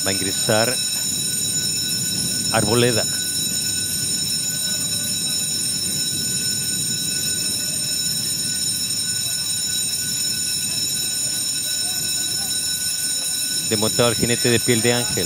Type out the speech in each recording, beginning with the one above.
Va a ingresar Arboleda. Desmontado el jinete de Piel de Ángel.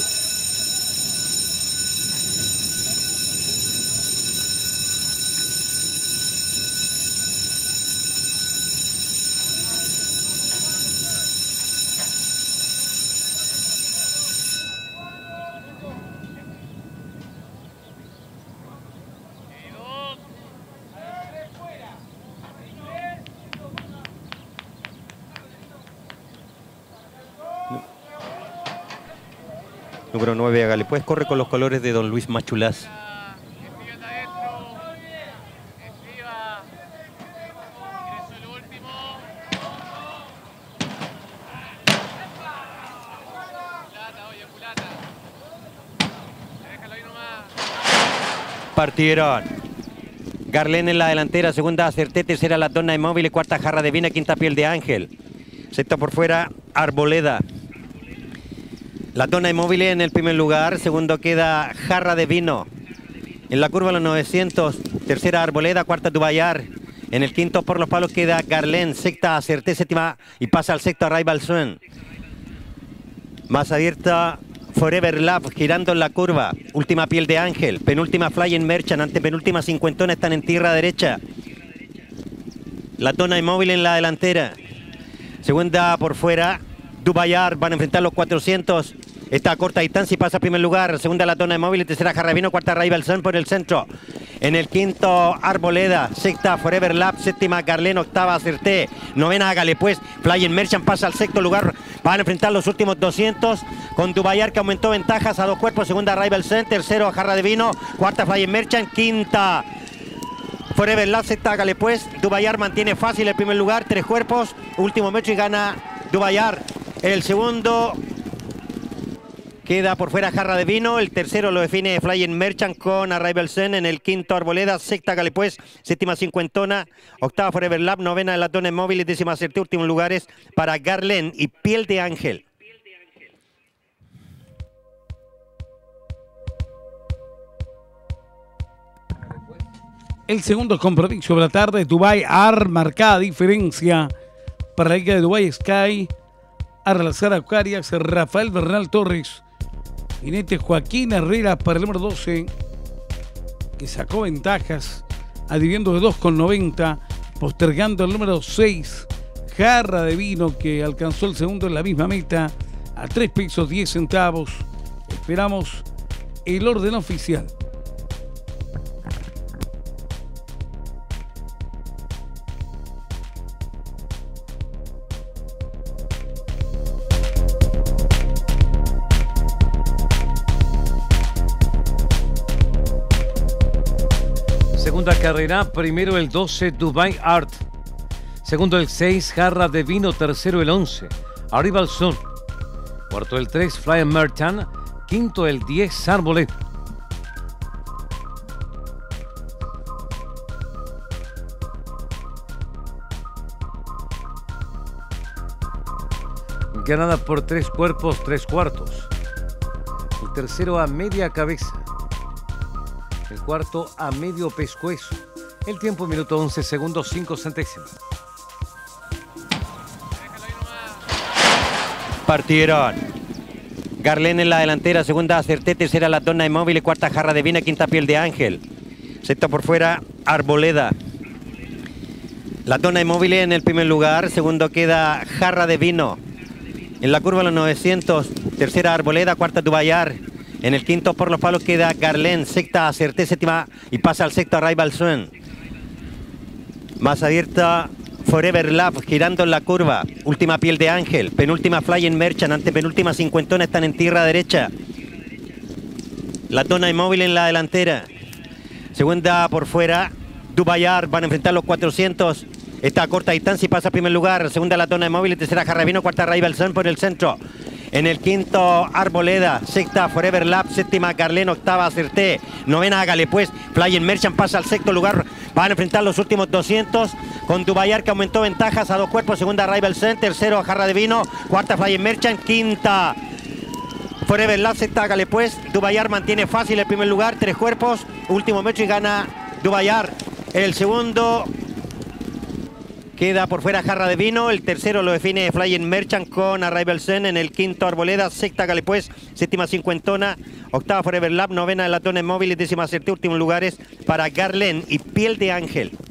Número 9, hágale pues, corre con los colores de Don Luis Machulás. Partieron. Garlén en la delantera, segunda Acerté, tercera La Donna Inmóvil, cuarta Jarra de Vino, quinta Piel de Ángel. Sexta por fuera, Arboleda. La Donna Inmóvil en el primer lugar, segundo queda Jarra de Vino. En la curva los 900, tercera Arboleda, cuarta Dubayar. En el quinto por los palos queda Garlén, sexta Acerté, séptima y pasa al sexto Arrival Sun. Más abierta Forever Love, girando en la curva. Última Piel de Ángel, penúltima Flying Merchant, antepenúltima Cincuentona están en tierra derecha. La Donna Inmóvil en la delantera. Segunda por fuera, Dubayar, van a enfrentar los 400. Está a corta distancia y pasa a primer lugar. Segunda La Donna Inmóvil, tercera Jarra de Vino, cuarta Arrival Sun por el centro. En el quinto Arboleda, sexta Forever Lab, séptima Garlén, octava Acerté, novena hágale pues, Flying Merchant pasa al sexto lugar. Van a enfrentar los últimos 200 con Dubayar que aumentó ventajas a dos cuerpos. Segunda Arrival Sun, tercero Jarra de Vino, cuarta Flying Merchant, quinta Forever Lab, sexta hágale pues. Dubayar mantiene fácil el primer lugar, tres cuerpos, último metro y gana Dubayar. El segundo queda por fuera Jarra de Vino, el tercero lo define Flying Merchant con Arrival Sun, en el quinto Arboleda, sexta Galepués, séptima Cincuentona, octava Forever Lab, novena La Donna Inmóvil y décima Acerté, últimos lugares para Garlén y Piel de Ángel. El segundo compromiso de la tarde, Dubayar, marcada diferencia para la Liga de Dubai Sky, Arlazar Acuarias, Rafael Bernal Torres, jinete Joaquín Herrera para el número 12, que sacó ventajas, adivinando de 2,90, postergando el número 6, Jarra de Vino, que alcanzó el segundo en la misma meta, a 3 pesos 10 centavos. Esperamos el orden oficial. Segunda carrera, primero el 12 Dubai Art, segundo el 6 Jarra de Vino, tercero el 11 Arrival Sun, cuarto el 3 Flying Merchant, quinto el 10 Arboleda. Ganada por 3 cuerpos, 3 cuartos. El tercero a media cabeza. El cuarto a medio pescuezo. El tiempo minuto 11 segundos 5 centésimas. Partieron. Garlén en la delantera, segunda Acerté, tercera La Donna Inmóvil, cuarta Jarra de Vino, quinta Piel de Ángel. Sexta por fuera, Arboleda. La Donna Inmóvil en el primer lugar, segundo queda Jarra de Vino. En la curva los 900, tercera Arboleda, cuarta Dubayar. En el quinto por los palos queda Garlén, sexta Acerté, séptima y pasa al sexto Arrival Sun. Más abierta Forever Love, girando en la curva. Última Piel de Ángel, penúltima Flying Merchant, antepenúltima Cincuentona están en tierra derecha. La Donna Inmóvil en la delantera. Segunda por fuera, Dubayar, van a enfrentar los 400. Está a corta distancia y pasa a primer lugar. Segunda La Donna Inmóvil, tercera Jarra de Vino, cuarta Arrival Sun por el centro. En el quinto Arboleda, sexta Forever Lab, séptima Garlén, octava Acerté, novena hágale pues, Flying Merchant pasa al sexto lugar. Van a enfrentar los últimos 200 con Dubayar que aumentó ventajas a dos cuerpos, segunda Arrival Sun, tercero Jarra de Vino, cuarta Flying Merchant, quinta Forever Lab, sexta, hágale pues. Dubayar mantiene fácil el primer lugar, 3 cuerpos. Último metro y gana Dubayar. El segundo queda por fuera Jarra de Vino. El tercero lo define Flying Merchant con Arrival Sun. En el quinto Arboleda, sexta hágale pues. Séptima Cincuentona. Octava Forever Lab. Novena la Donna Immobile. Décima Certé. Últimos lugares para Garlen y Piel de Ángel.